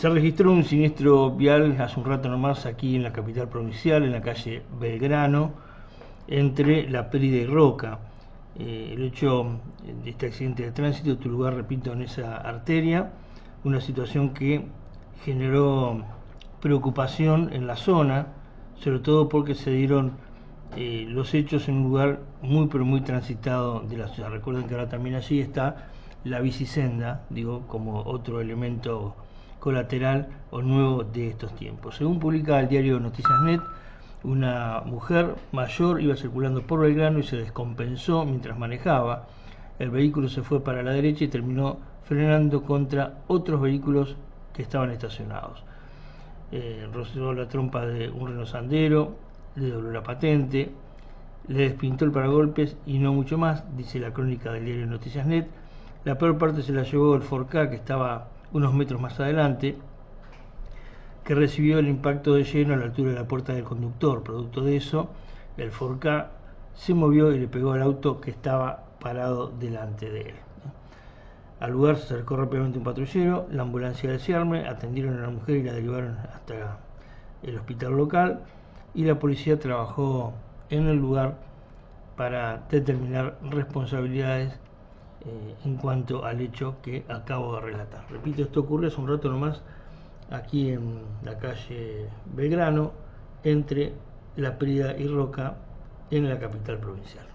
Se registró un siniestro vial hace un rato nomás aquí en la capital provincial, en la calle Belgrano, entre La Prida y Roca. El hecho de este accidente de tránsito tuvo lugar, repito, en esa arteria, una situación que generó preocupación en la zona, sobre todo porque se dieron los hechos en un lugar muy pero muy transitado de la ciudad. Recuerden que ahora también allí está la bicisenda, digo, como otro elemento colateral o nuevo de estos tiempos. Según publica el diario Noticias Net, una mujer mayor iba circulando por Belgrano y se descompensó mientras manejaba. El vehículo se fue para la derecha y terminó frenando contra otros vehículos que estaban estacionados. Rozó la trompa de un Renault Sandero, le dobló la patente, le despintó el paragolpes y no mucho más, dice la crónica del diario Noticias Net. La peor parte se la llevó el Ford Ka, que estaba unos metros más adelante, que recibió el impacto de lleno a la altura de la puerta del conductor. Producto de eso, el Ford Ka se movió y le pegó al auto que estaba parado delante de él. Al lugar se acercó rápidamente un patrullero, la ambulancia del Ciarme, atendieron a la mujer y la derivaron hasta el hospital local, y la policía trabajó en el lugar para determinar responsabilidades en cuanto al hecho que acabo de relatar. Repito, esto ocurre hace un rato nomás aquí en la calle Belgrano, entre La Prida y Roca, en la capital provincial.